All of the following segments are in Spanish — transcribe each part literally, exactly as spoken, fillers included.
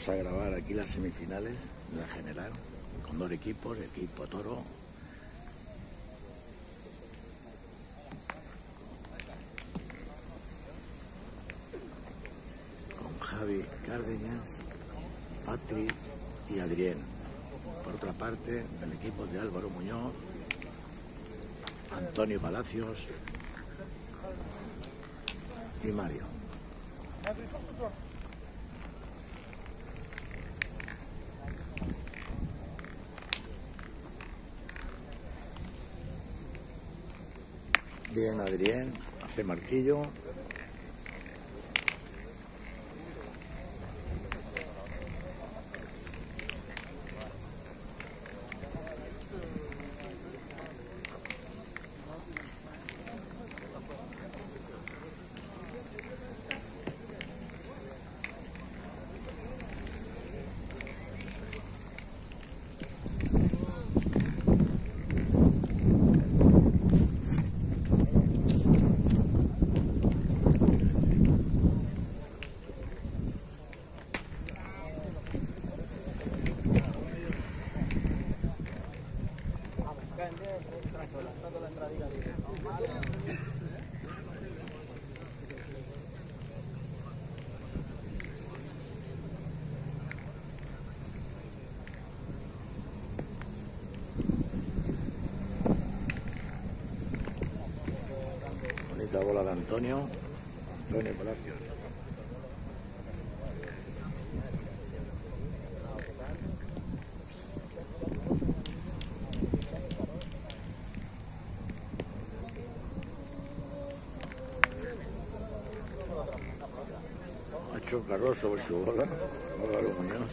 Vamos a grabar aquí las semifinales de la general con dos equipos, el equipo Toro con Javi Cárdenas, Patri y Adrián. Por otra parte, el equipo de Álvaro Muñoz, Antonio Palacios y Mario. Bien, Adrián hace marquillo. Bonita bola de Antonio, Antonio Palacios. Macho Carroso sobre su bola, Álvaro Muñoz.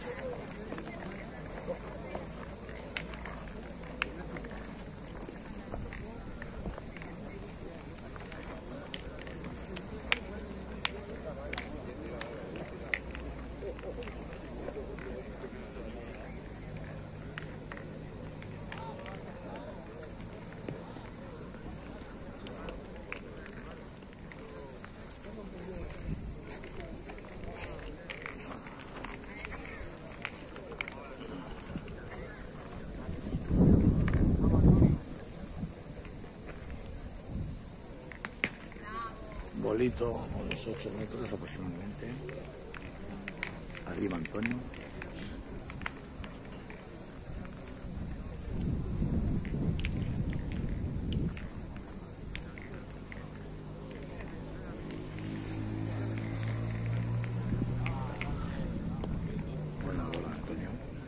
Bolito a unos ocho metros aproximadamente. Arriba Antonio. Buena bola, Antonio.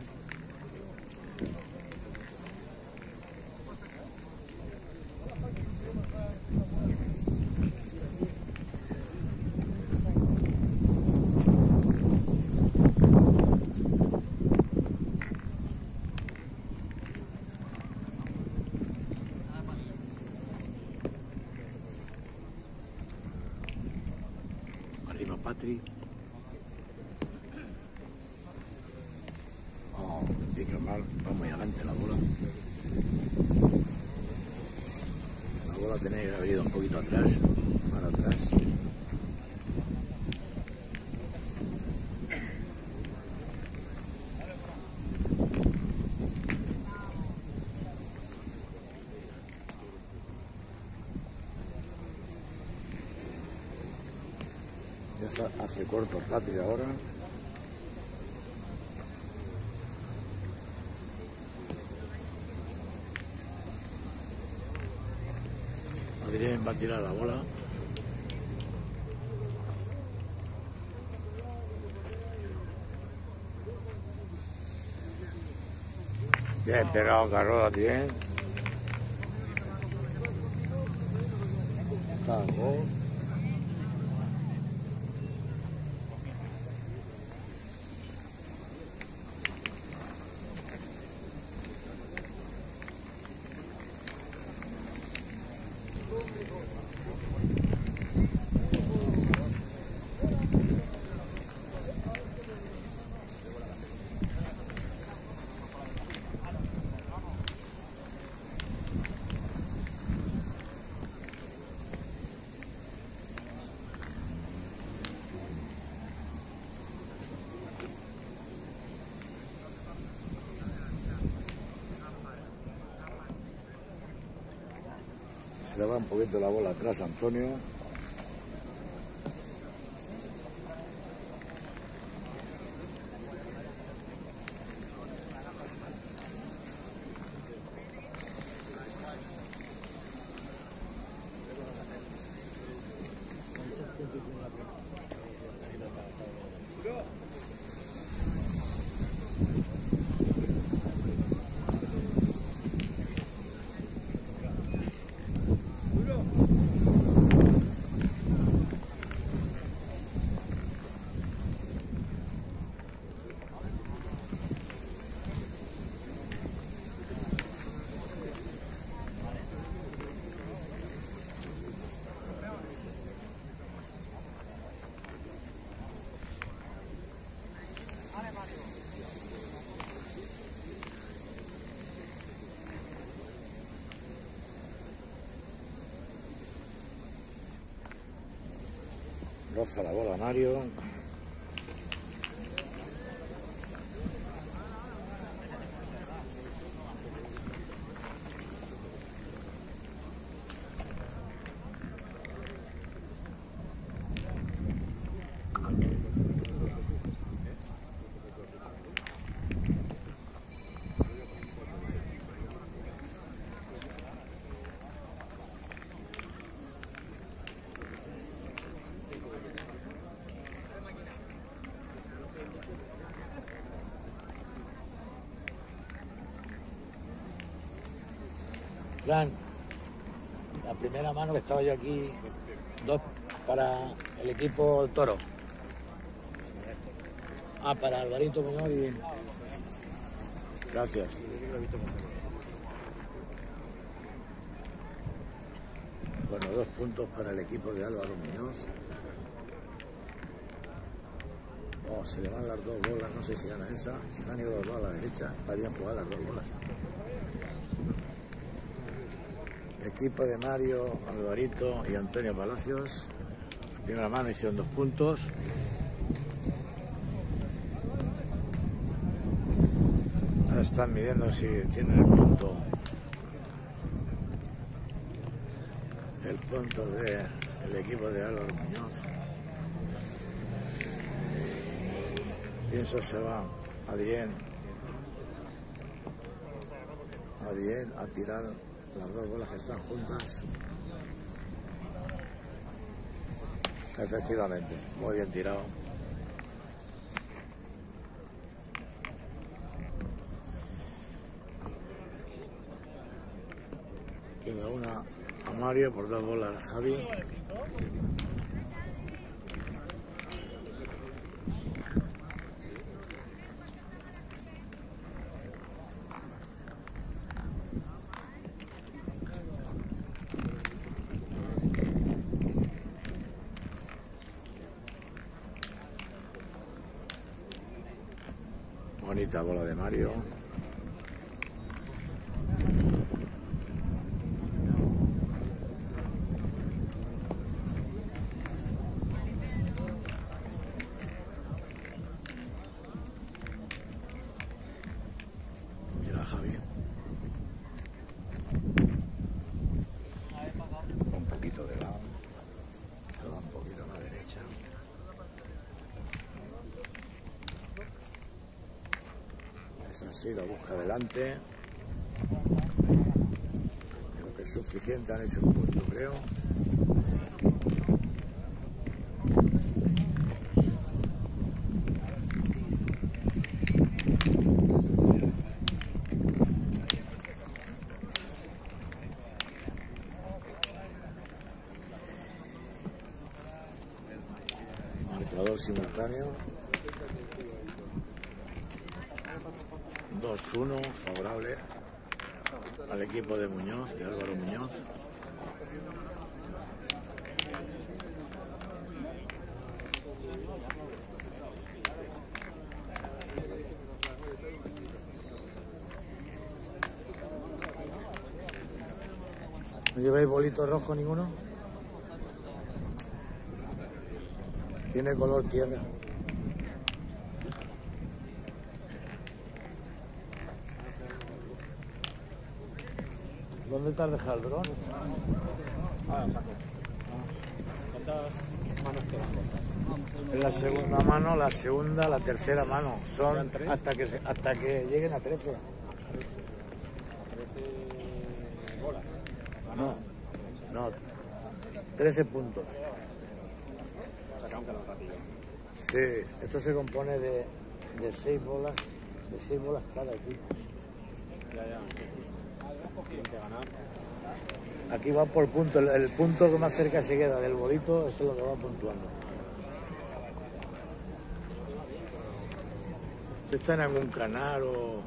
Arriba Patri. Oh, pica mal, va muy adelante la bola. La bola tenía que haber ido un poquito atrás, para atrás. Ya hace corto Patri ahora. Adrián va a tirar la bola. Bien pegado Carroza, Adrián. Cagó. Le va un poquito la bola atrás a Antonio. Roza la bola Mario. Fran, la primera mano que estaba yo aquí, dos para el equipo Toro. Ah, para Alvarito Muñoz y... Gracias. Bueno, dos puntos para el equipo de Álvaro Muñoz. Oh, se le van las dos bolas, no sé si gana esa. Se le han ido las dos a la derecha. Está bien jugar las dos bolas. Equipo de Mario, Alvarito y Antonio Palacios. Primera mano hicieron dos puntos. Ahora están midiendo si tienen el punto. El punto del equipo de Álvaro Muñoz. Pienso se va Adrián. Adrián a tirar las dos bolas que están juntas. Efectivamente, muy bien tirado. Queda una a Mario por dos bolas Javi. Bonita bola de Mario. Tira Javi. Un poquito de lado. Se va un poquito a la derecha. Es así, lo busca adelante. Creo que es suficiente, han hecho un punto, creo. Marcador simultáneo. dos uno, favorable al equipo de Muñoz, de Álvaro Muñoz. ¿No lleváis bolito rojo ninguno? Tiene color tierra. ¿Dónde te has dejado el dron? Ah, saco. ¿Cuántas manos quedan? Es la segunda mano, la segunda, la tercera mano. Son ¿Quedan tres? hasta que se- hasta que lleguen a trece. trece bolas. No, no, trece puntos. Saca un calor ratillo. Sí, esto se compone de, de seis bolas, de seis bolas cada equipo. Ya, ya. Tienen que ganar. Aquí va por punto, el, el punto que más cerca se queda del bolito, eso es lo que va puntuando. ¿Usted está en algún canal o...?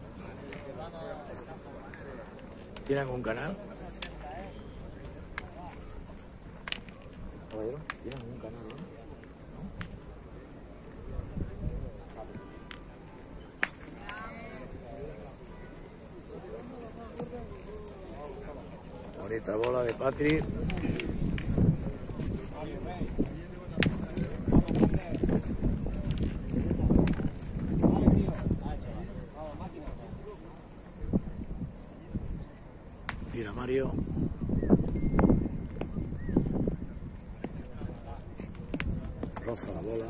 ¿Tiene algún canal? Caballero, ¿tiene algún canal, no? Bonita bola de Patri. Tira Mario. Roza la bola.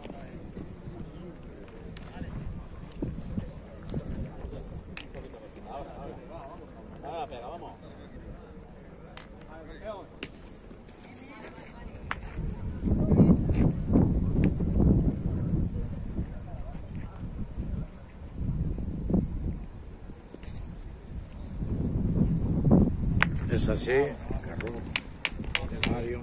Ah, pega, vamos. Es así. Carro. Mario.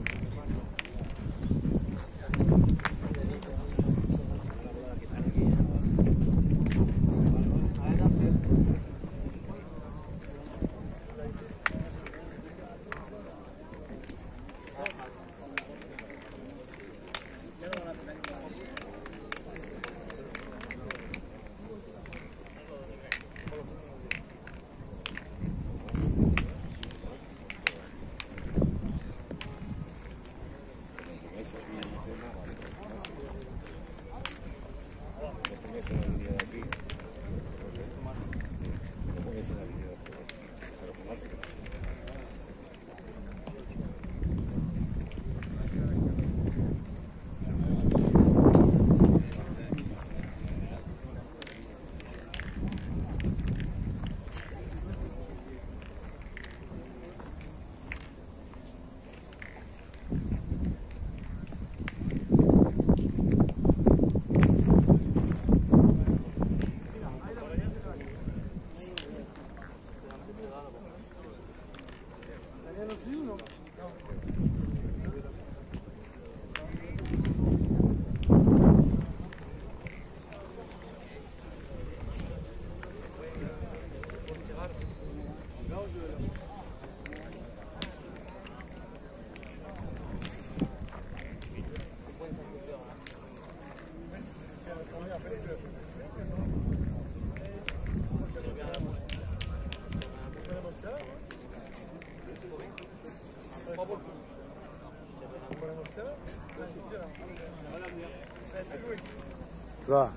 Va.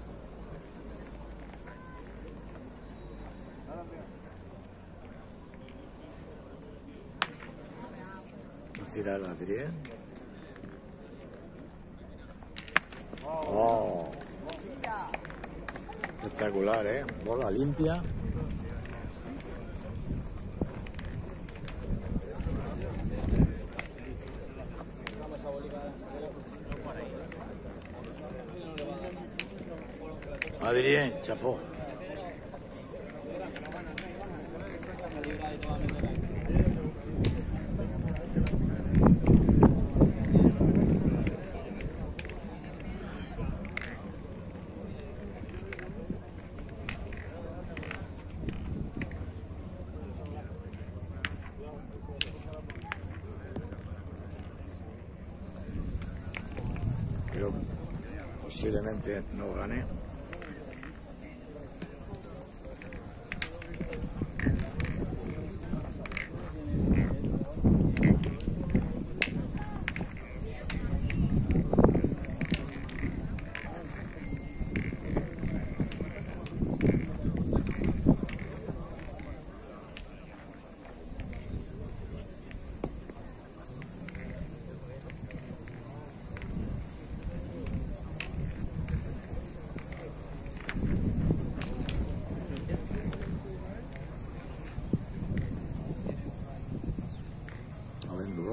Va a tirar la Adrián. Oh. Espectacular, ¿eh? Bola limpia. Adrián, chapó. Pero posiblemente no gane.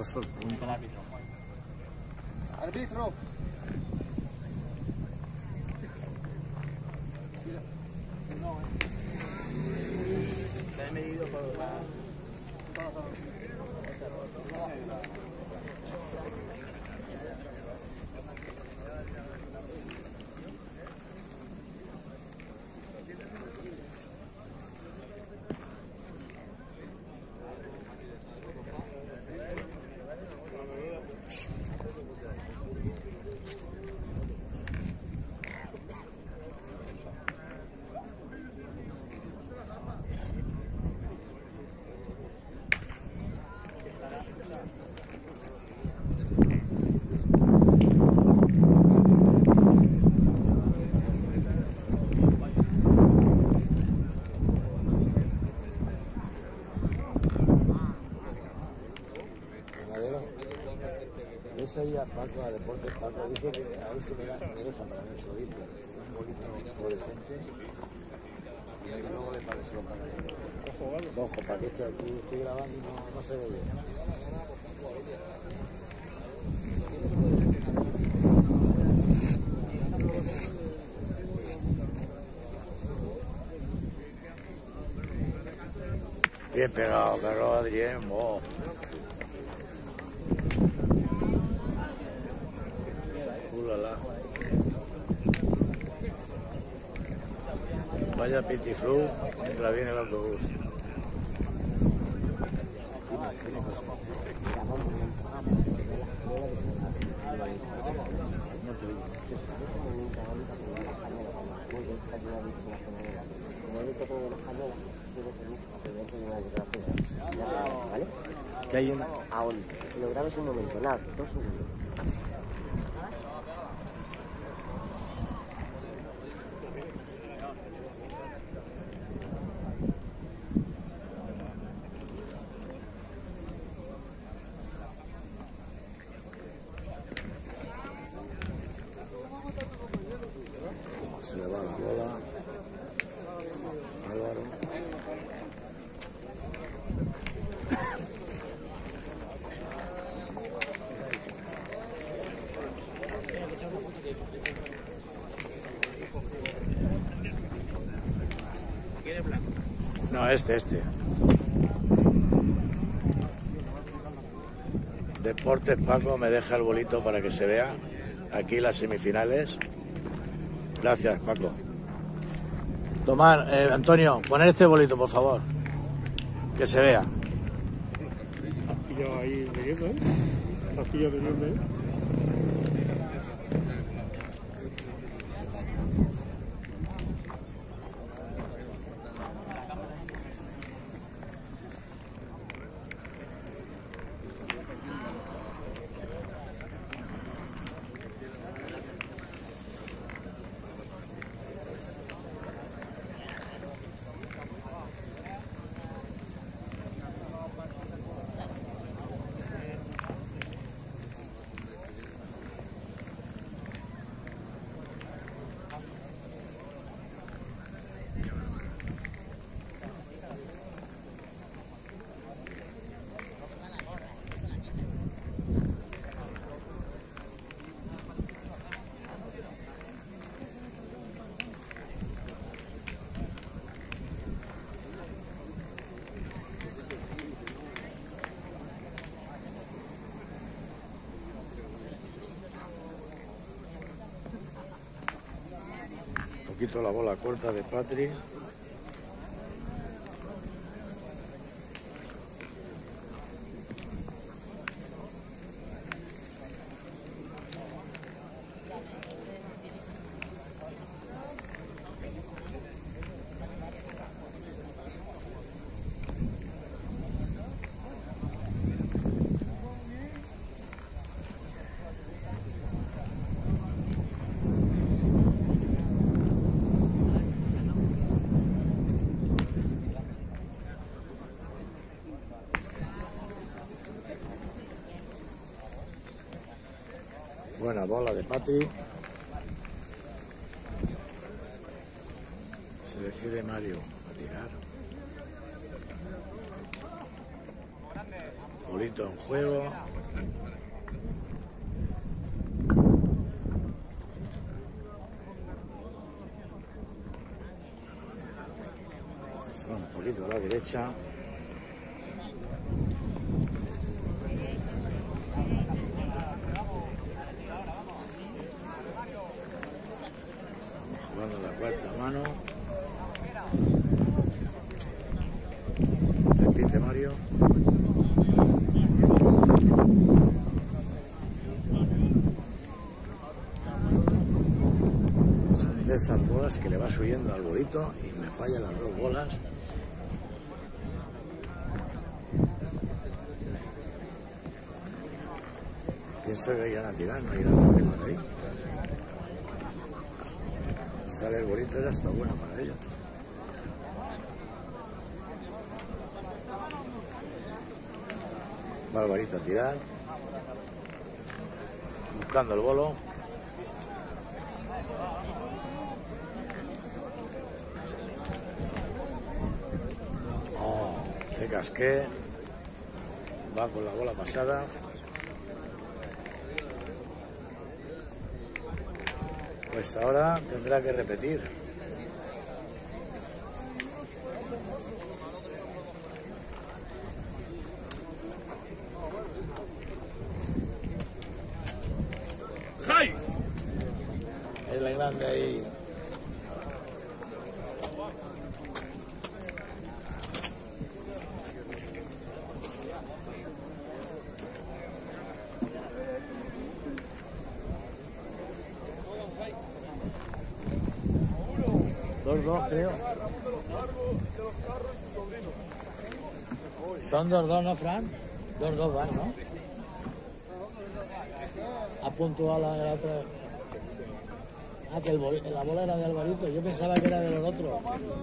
peligroso el punto. Arbitro. Te he medido por la... Ves ahí a Paco, a Deportes Paco, dice que a ver si me, da, me deja para ver, se lo dice. Un bolito fluorescente y luego le pague, se lo pagaré. Ojo, ¿vale? Ojo, para que es que aquí estoy grabando y no, no se ve bien. Bien pegado, perro Adrián, oh. Ulala. Vaya pitiflu mientras viene el autobús. ¿Vale? ¿Qué hay una? Aún. Lo grabes un momento, nada, dos segundos. Se le va la bola. Álvaro. No, este, este. Deportes Paco me deja el bolito para que se vea aquí las semifinales. Gracias, Paco. Tomar, eh, Antonio, poner este bolito, por favor. Que se vea. Has pillado ahí bebiendo, ¿eh? Has pillado bebiendo, ¿eh? Un poquito la bola corta de Patri. Buena bola de Patri. Se decide Mario a tirar. Bolito en juego. Un poquito a la derecha. Jugando la cuarta mano. Repite Mario. Son de esas bolas que le va subiendo al bolito y me fallan las dos bolas. Pienso que irán a tirar, no irán a tirar ahí. Sale el bolito, ya está bueno para ellos. Va el bolito a tirar. Buscando el bolo. Oh, qué casqué. Va con la bola pasada. Pues ahora tendrá que repetir. ¡Ay! Es la grande ahí. Dos, dos, creo. Son dos, dos, ¿no, Fran? Dos, dos van, ¿no? Ha puntuado la, la otra. Ah, que el bol, la bola era de Alvarito. Yo pensaba que era de los otros.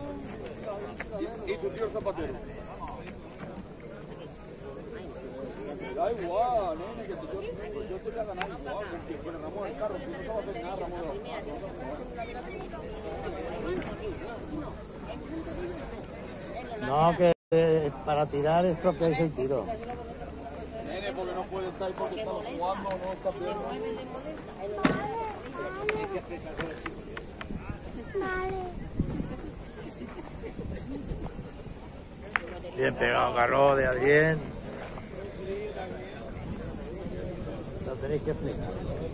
¿Y tu tío el zapatero? Da igual, nene, que yo, yo te voy a ganar igual. Porque Ramón el carro, si no se va a hacer nada, Ramón. No, que eh, para tirar estropeáis el tiro. Nene, porque no puede estar ahí porque estaba jugando, no está haciendo. Bien pegado, Garro de Adrián. Lo tenéis que explicar.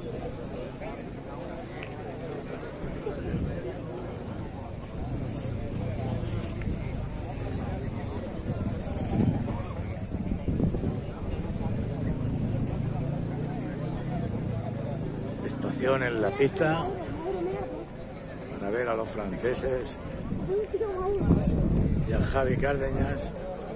Estación en la pista para ver a los franceses y a Javi Cárdenas.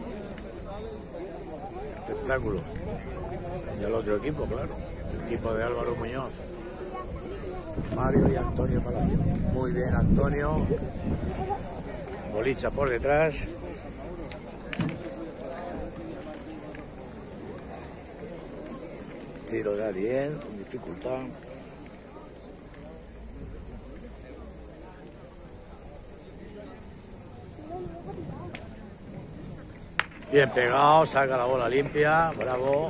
Espectáculo. Y al otro equipo, claro, el equipo de Álvaro Muñoz, Mario y Antonio Palacio. Muy bien, Antonio. Bolicha por detrás. Tiro de Ariel con dificultad. Bien pegado, saca la bola limpia, bravo.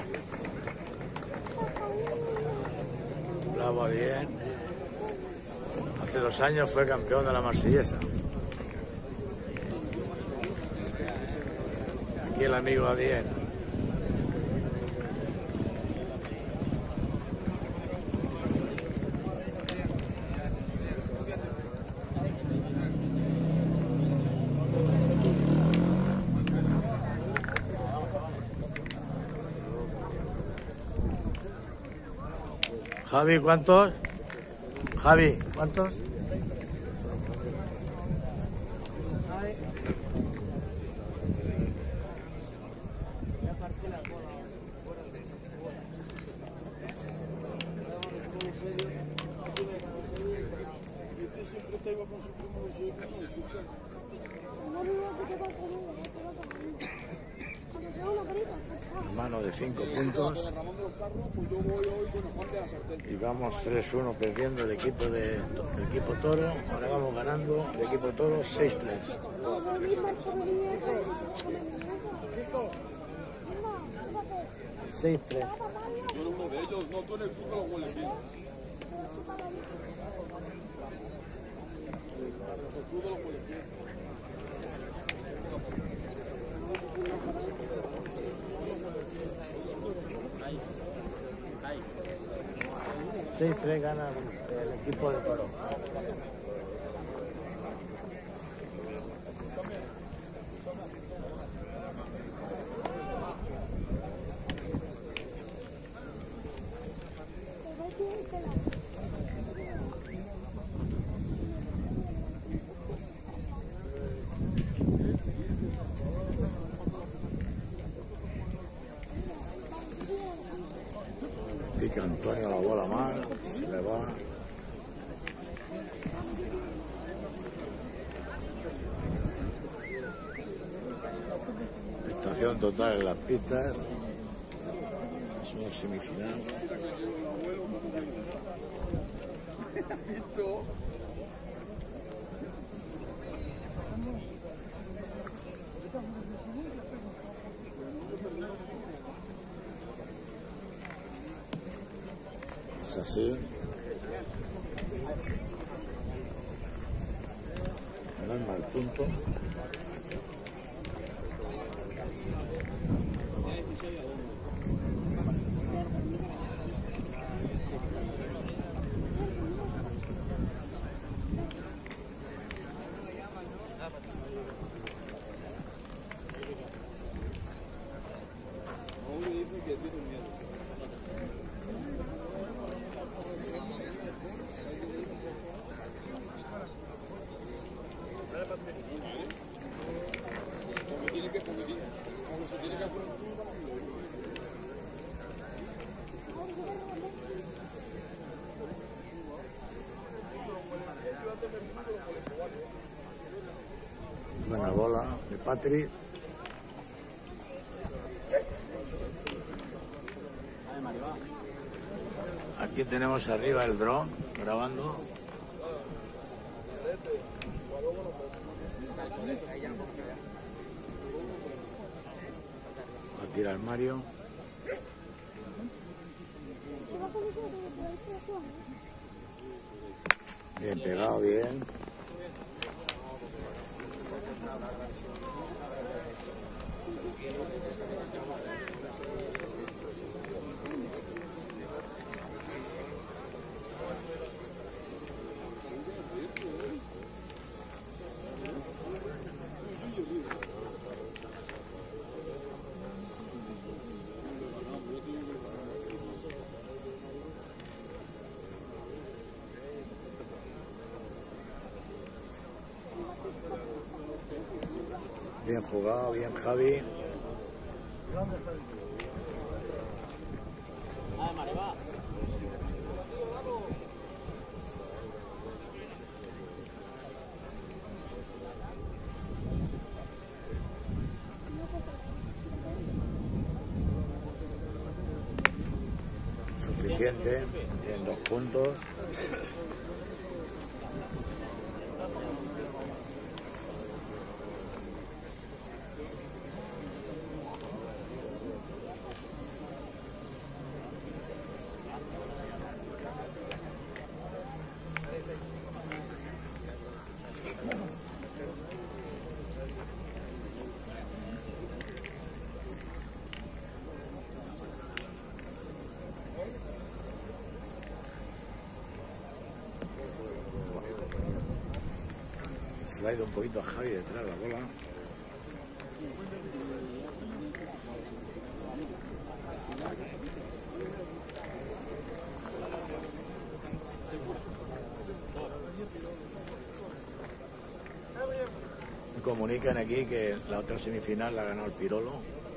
Bravo, bien. Hace dos años fue campeón de la Marsellesa. Aquí el amigo Adien. Javi, ¿cuántos? Javi, ¿cuántos? Hermano de cinco puntos. Y vamos tres uno perdiendo el equipo de el equipo Toro. Ahora vamos ganando el equipo Toro seis tres. seis tres. Si tú eres uno de ellos, no, tú en el fútbol lo hueles bien. El fútbol lo hueles bien. seis tres gana el equipo de Toro. Pica Antonio la bola mal, se le va. Estación total en las pistas. Es una semifinal. Es así. No es mal punto. Buena bola de Patri. Aquí tenemos arriba el dron grabando. Va a tirar Mario. Bien pegado, bien. Bien jugado, bien Javi. Suficiente, en dos puntos. Se le ha ido un poquito a Javi detrás la bola. Me comunican aquí que la otra semifinal la ha ganado el Pirolo.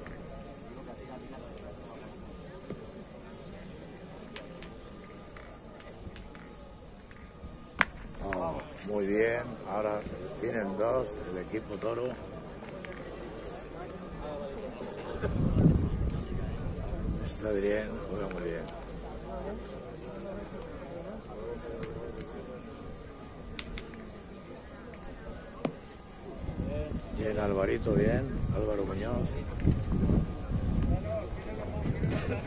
Oh, muy bien, ahora tienen dos el equipo Toro. Está bien, juega muy bien. Bien, Alvarito, bien, Álvaro Muñoz.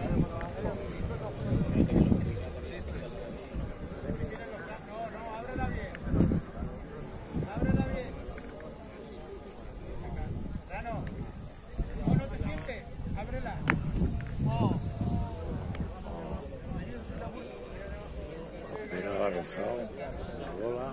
dejado la bola.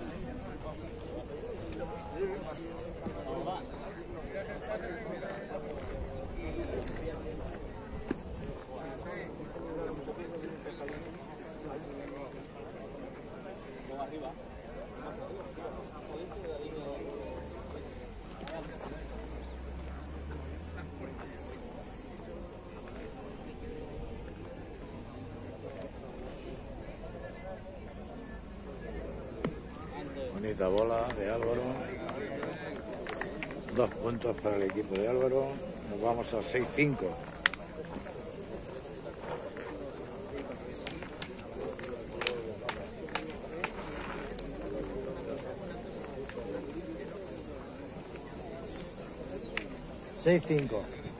Bonita bola de Álvaro. Dos puntos para el equipo de Álvaro. Nos vamos a seis cinco. seis cinco.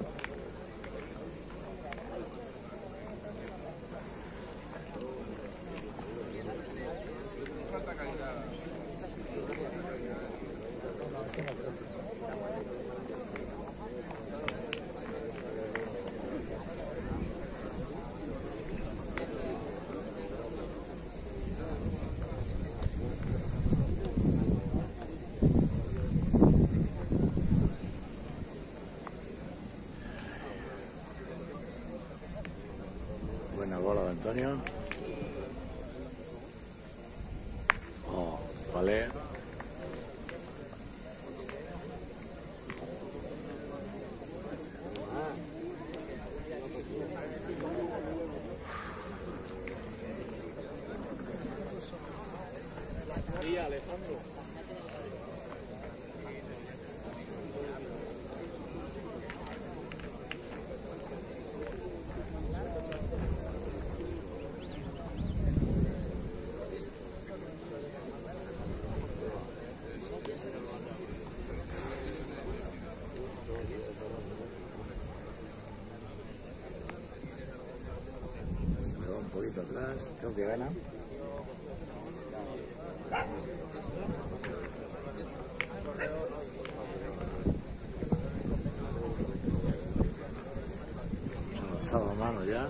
Buena bola de Antonio. Oh, palé. Sí, Alejandro. Se me va un poquito atrás. Creo que gana. Estaba a mano ya.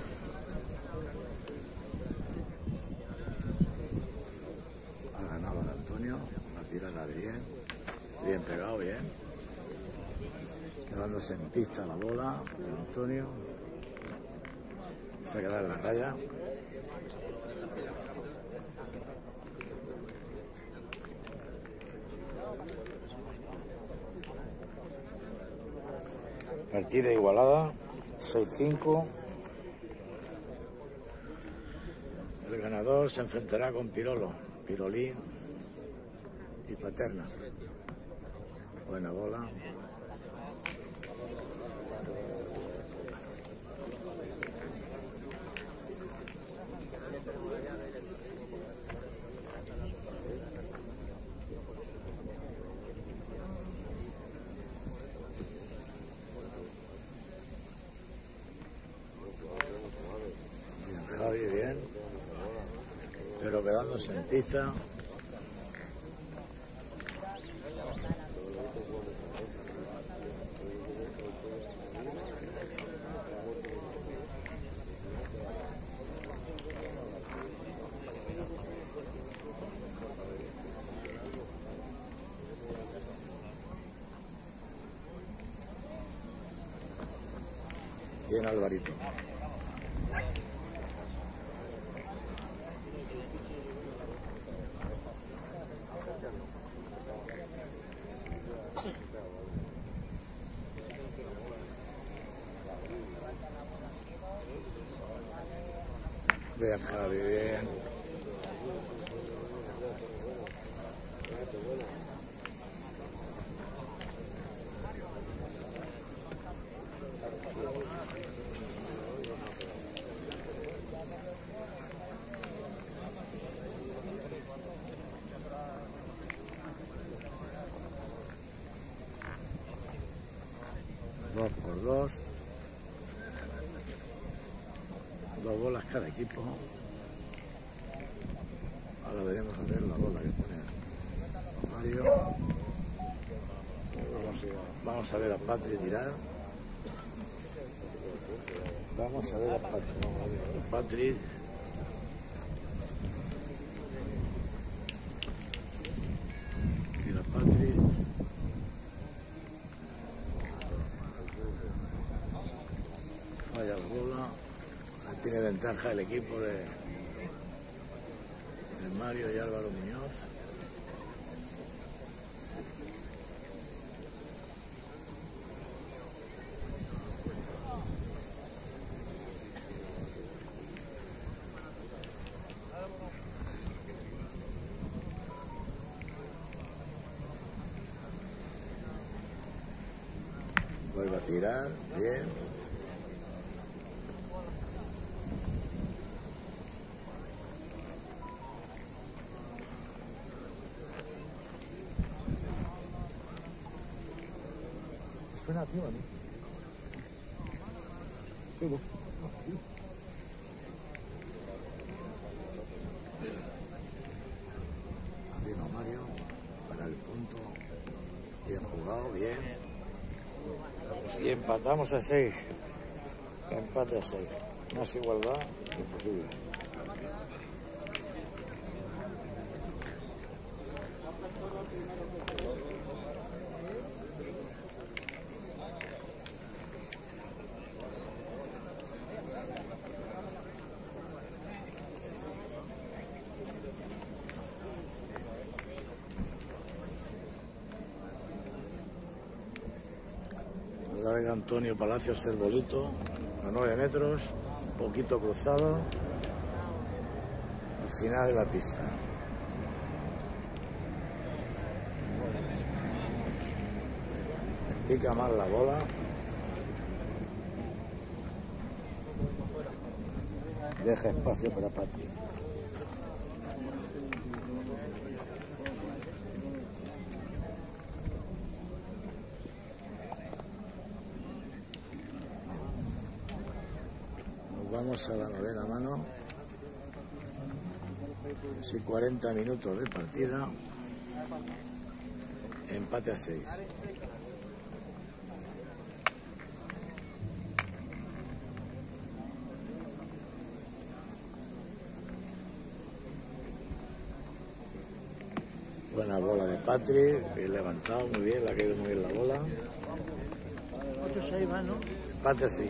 Ha ganado de Antonio. La tirada bien. Bien pegado, bien. Quedándose en pista la bola de Antonio. Se ha quedado en la raya. Partida igualada, seis cinco. El ganador se enfrentará con Pirolo, Pirolín y Paterna. Buena bola. Javi, bien, pero quedándose en pista. Bien, Alvarito. Bien, Javi, bien. Dos por dos. Dos bolas cada equipo. Ahora veremos a ver la bola que pone Mario. Vamos a, vamos a ver a Patri tirar. Vamos a ver a Patri. Patri. ya la bola. Tiene ventaja el equipo de, de Mario y Álvaro Muñoz. Vuelve a tirar, bien. Suena tío, ¿no? Sí, ¿no? Vino Mario para el punto. Bien jugado, bien. Y empatamos a seis. Empate a seis. Más igualdad imposible. Larga Antonio Palacios el bolito a nueve metros, un poquito cruzado al final de la pista. Pica mal la bola. Deja espacio para Patri. Vamos a la novena mano. Casi cuarenta minutos de partida. Empate a seis. Buena bola de Patri, bien levantado, muy bien, le ha caído muy bien la bola. ocho seis más, ¿no? Empate a seis.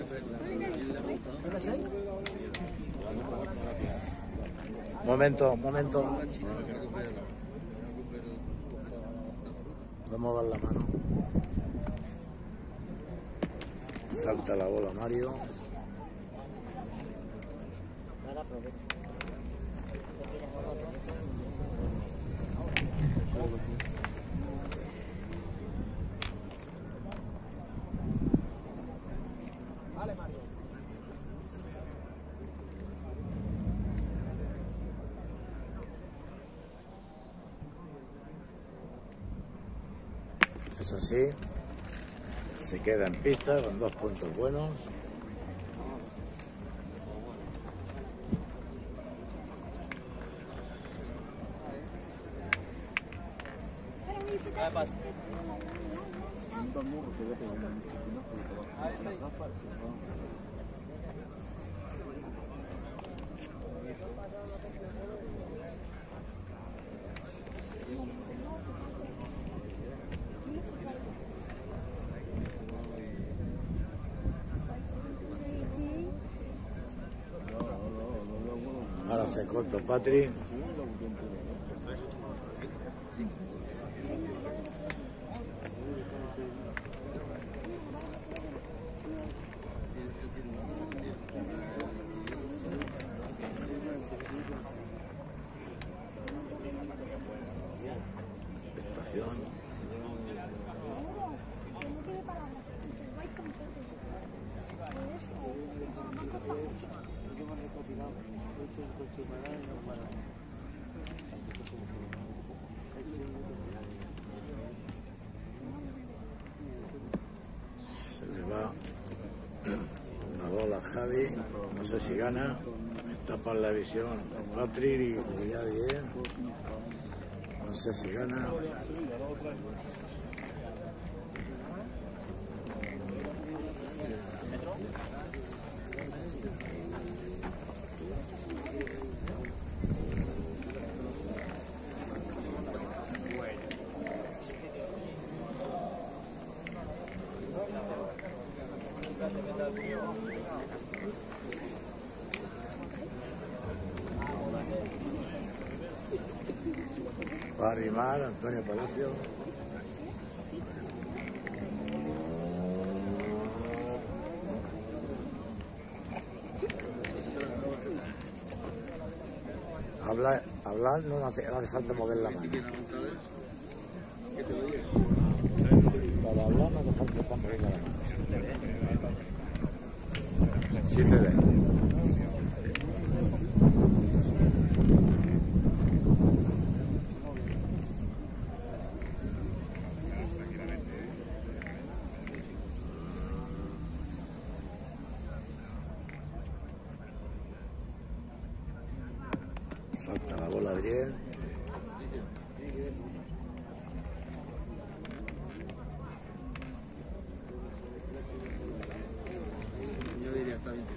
Momento, momento. Vamos a dar la mano. Salta la bola Mario. Es así, se queda en pista con dos puntos buenos. Ahora hace corto Patri. Estación. Se le va una bola a Javi, no sé si gana, tapa la visión a Patri y ya diez, no sé si gana. Va a arrimar Antonio Palacio. Hablar, hablar no hace, no hace falta mover la mano. Para hablar no hace falta estar moviendo la mano. Sí me ve. Falta la bola de diez. Yo diría está bien.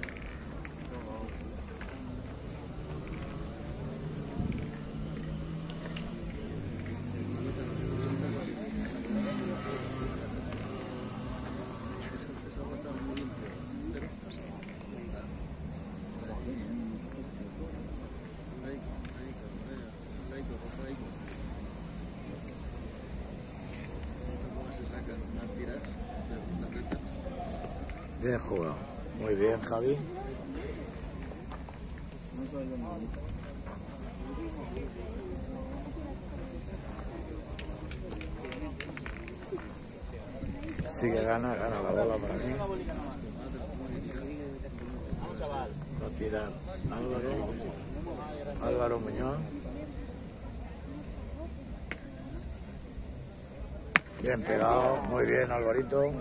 Bien jugado. Muy bien, Javi. Sí que gana, gana la bola para mí. No tira Álvaro. Álvaro Muñoz. Bien pegado, muy bien Alvarito.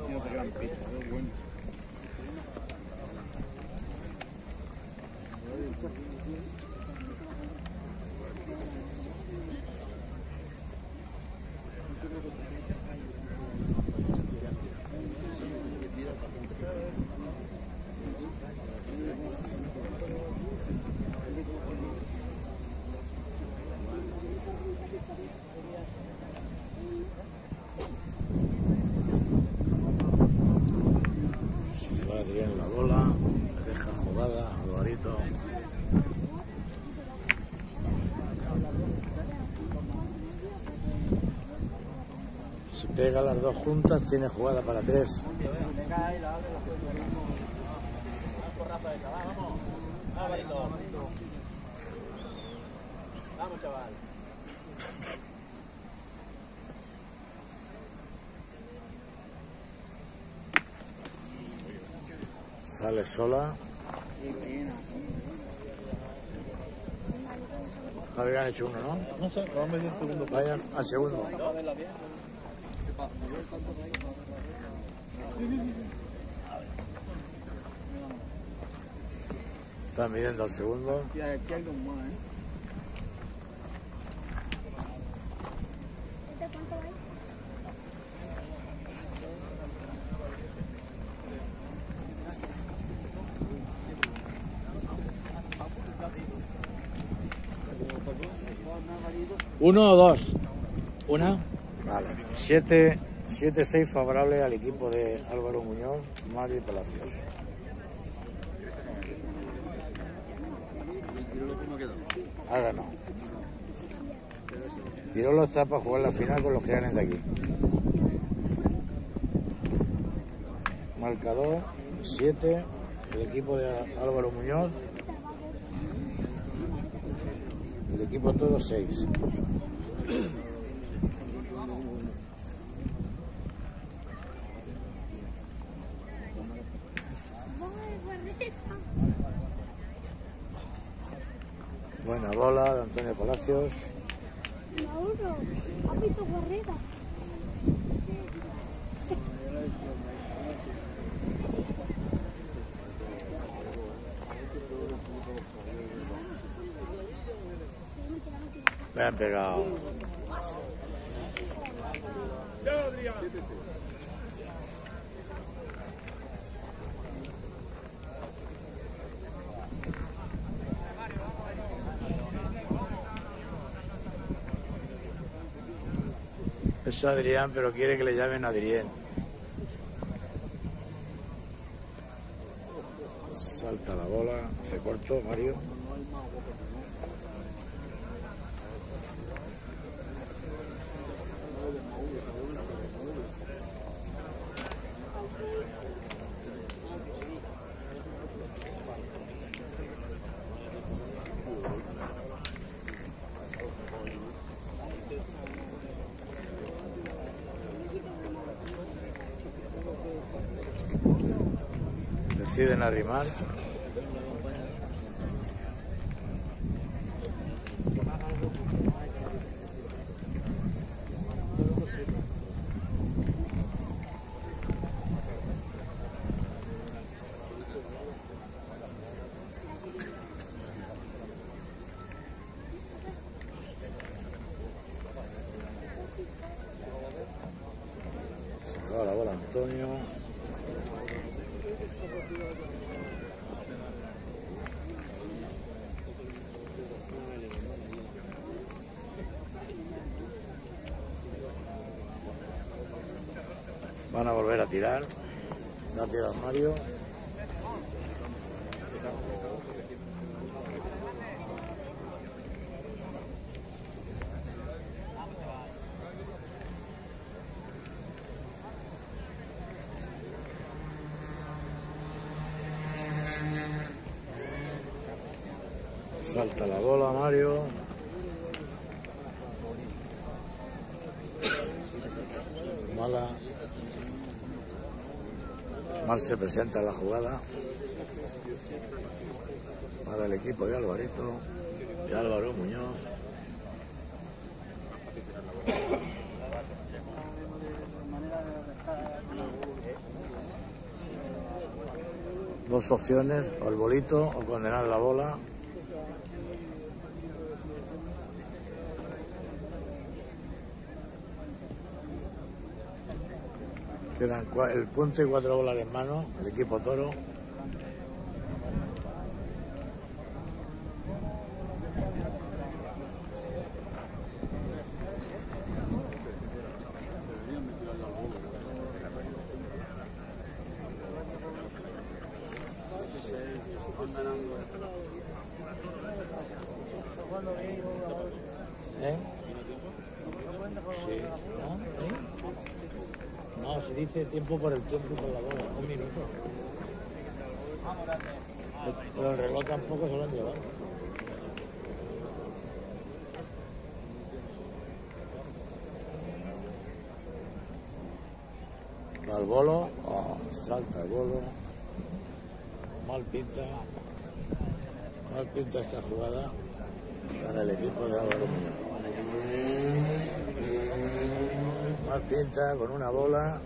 Adrián la bola, le deja jugada, Alvarito. Si pega las dos juntas, tiene jugada para tres. Vamos, chaval. Sale sola. Javi han hecho uno, ¿no? No sé, vamos a medir el segundo. Vayan al segundo. Están midiendo al segundo. Y aquí hay dos más, ¿eh? ¿Uno o dos? ¿Una? Vale. Siete, siete, seis favorable al equipo de Álvaro Muñoz, Mario Palacios. Ha ganado. Pirolo está para jugar la final con los que ganen de aquí. Marcador siete, el equipo de Álvaro Muñoz. El equipo todo seis. Buena bola de Antonio Palacios. Mauro, ¿has visto Guarreta? Me han pegado. Es Adrián, pero quiere que le llamen Adrián. Salta la bola, se cortó Mario. Deciden arrimar. Se va la bola Antonio. Van a volver a tirar. Va a tirar Mario. Salta la bola Mario. Mala. Mal se presenta en la jugada para el equipo de Alvarito y Álvaro Muñoz. Dos opciones, o el bolito o condenar la bola. Quedan el punto y cuatro bolas en mano, el equipo Toro. ¿Eh? Sí. ¿No? ¿Eh? No, se dice tiempo por el tiempo por la bola, un minuto. Pero el reloj tampoco se lo han llevado. Va al bolo, oh, salta el bolo. Mal pinta. Mal pinta esta jugada para el equipo de Álvaro Muñoz. Mal pinta con una bola.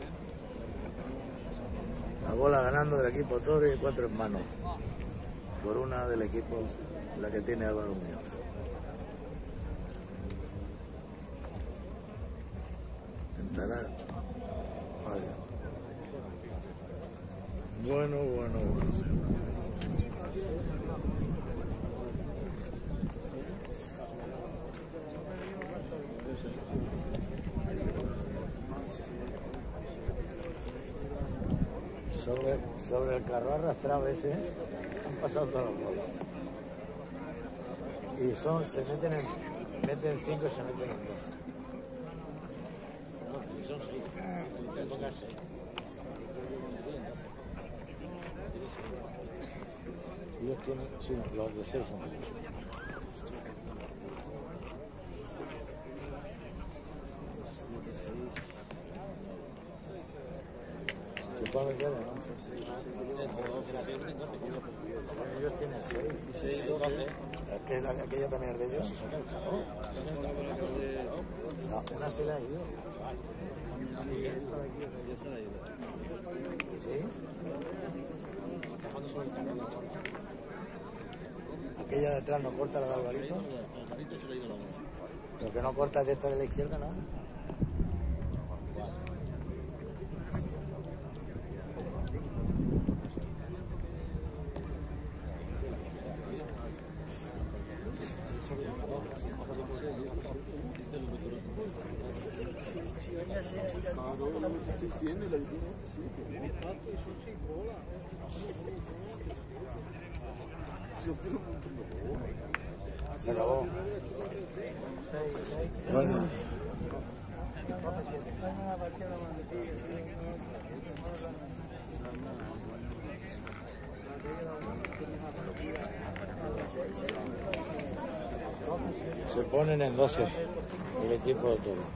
La bola ganando del equipo Toro y cuatro en mano. Por una del equipo, la que tiene Álvaro Muñoz. Intentará. Vale. Bueno, bueno, bueno. Sobre, sobre el carro arrastrado ese han pasado todas las bolas. Y son, se meten en, meten cinco y se meten en dos. No, son seis. Pongas seis. Ellos tienen, sí, los de seis son ellos. Se puede meter en once. Ellos tienen seis, doce. Es que la, aquella también es de ellos. No, una se la ha ido. ¿Sí? Aquella de atrás no corta la de Alvarito. Lo que no corta es de esta de la izquierda, ¿no? Estoy diciendo y la vitrina está así. Se acabó. Bueno. Se ponen en doce el equipo de todo.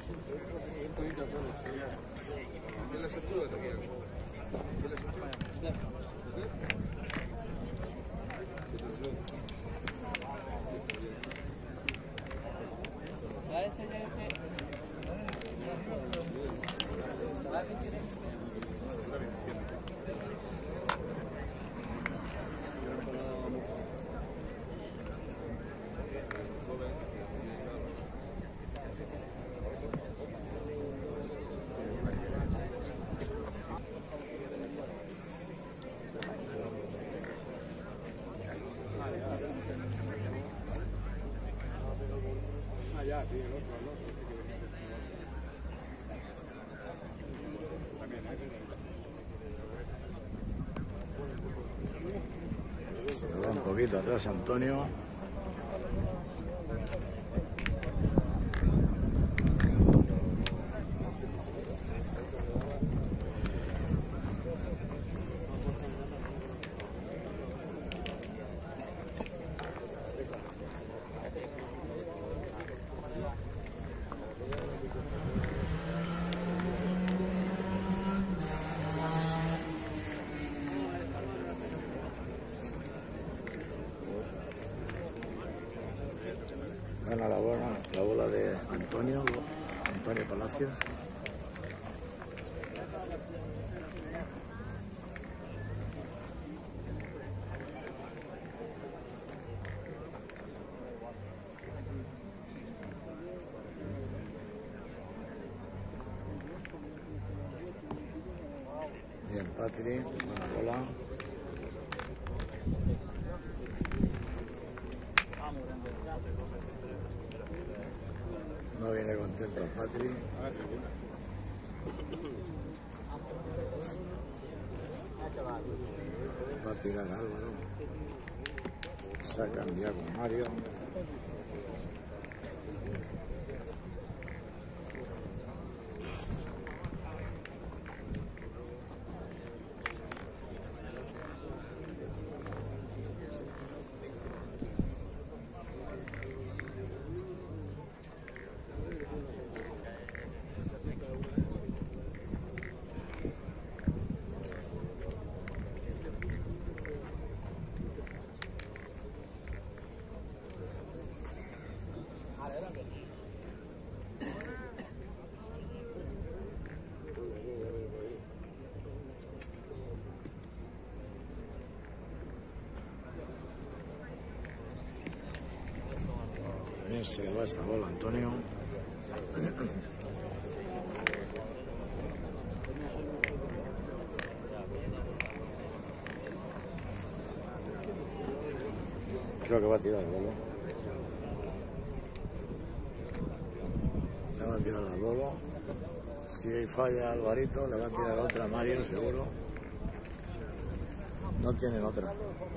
Se va un poquito atrás Antonio. Gana la bola, la bola de Antonio, Antonio Palacios. Bien, Patri, buena bola. No viene contento Patri. Va a tirar Álvaro. Se ha cambiado con Mario. Bien, se le va esta bola Antonio. Creo que va a tirar el bolo. Le va a tirar el bolo. Si falla Alvarito, le va a tirar otra a Mario, seguro. No tienen otra.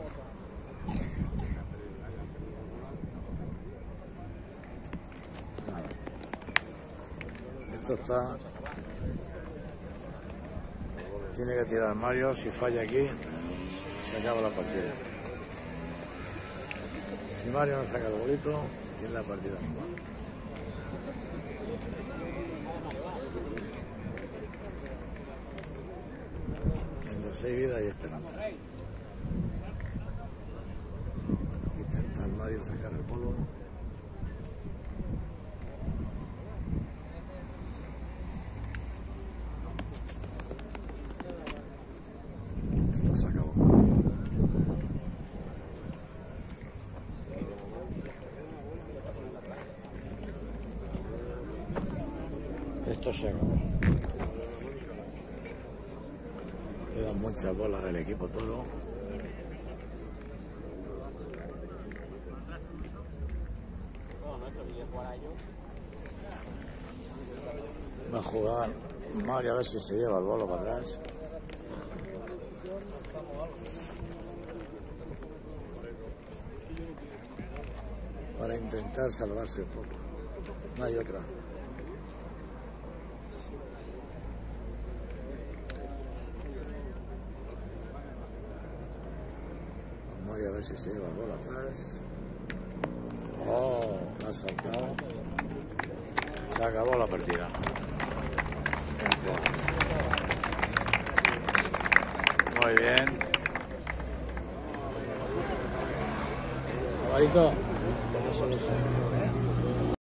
Nada. Esto está... Tiene que tirar Mario. Si falla aquí, se acaba la partida. Si Mario no saca el bolito, tiene la partida. En las seis vidas hay esperanza. Intenta el Mario sacar el bolo. Esto se acabó. Esto se acabó. Quedan muchas bolas del equipo Toro. Va a jugar Mario a ver si se lleva el bolo para atrás. intentar salvarse un poco. No hay otra. Vamos a ver si se lleva el gol atrás. Oh, ha saltado. Se acabó la partida. Muy bien. Alvarito, con eso lo sé.